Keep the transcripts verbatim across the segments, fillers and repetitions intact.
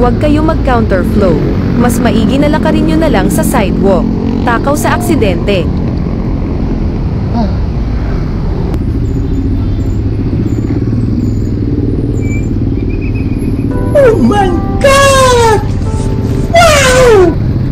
huwag kayo mag-counterflow. Mas maigi na lakarin nyo na lang sa sidewalk. Takaw sa aksidente. Oh my God! Wow!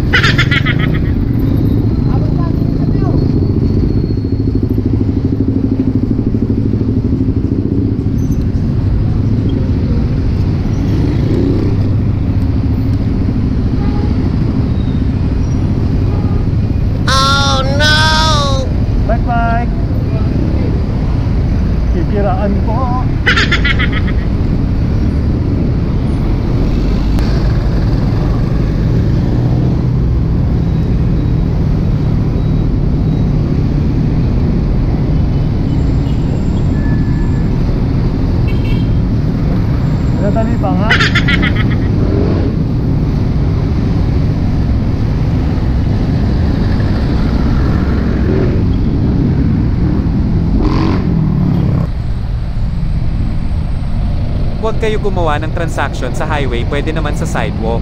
Oh no! Bye bye! Kikiraan po! Nadali pa nga. Huwag kayo gumawa ng transaction sa highway, pwede naman sa sidewalk.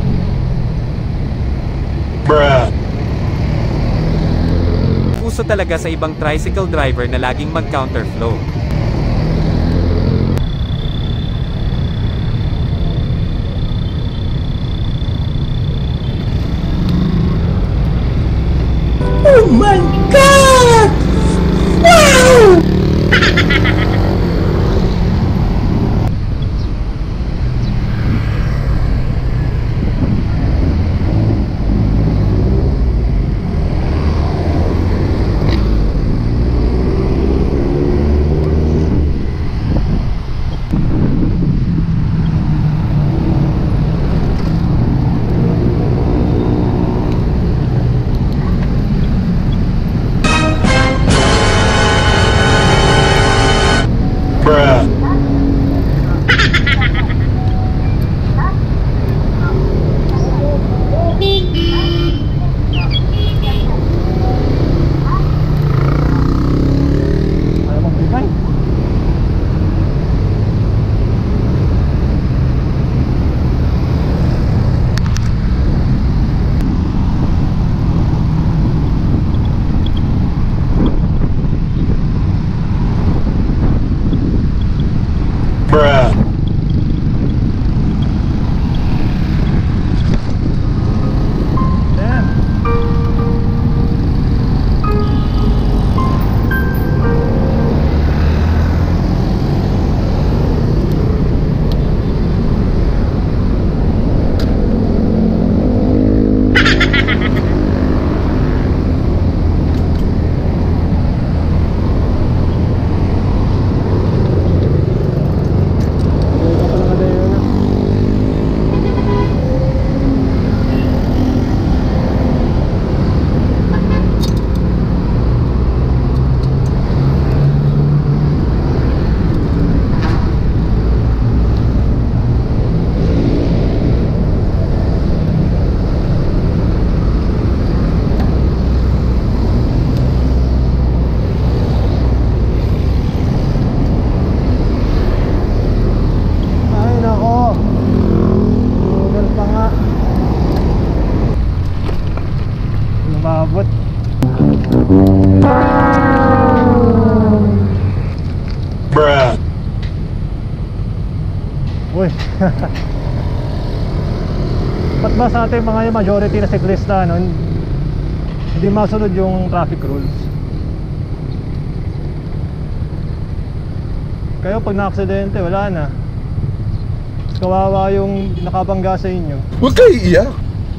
Bruh. Uso talaga sa ibang tricycle driver na laging mag-counterflow. Oh my God! Wow! Bruh. Ayaw magbigay. Bruh. Damn. Ay nako. Google pa nga. Lumabot. Bruh. Uy. Ba't ba sa ating mga majority na siklista no, hindi masunod yung traffic rules? Kayo pag na-aksidente, wala na. Mas kawawa yung nakabangga sa inyo. Huwag kayo iiyak.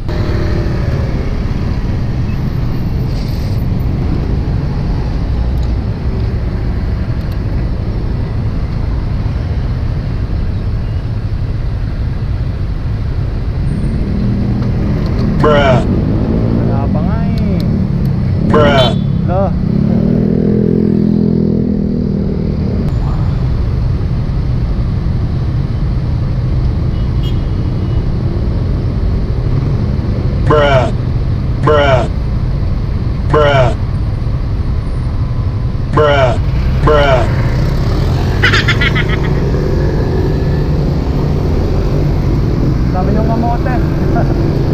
Bruh. Wala pa nga eh. Bruh. Lo. Bruh. Bruh. Bruh. Bruh. Bruh. Sabi niyong kamote.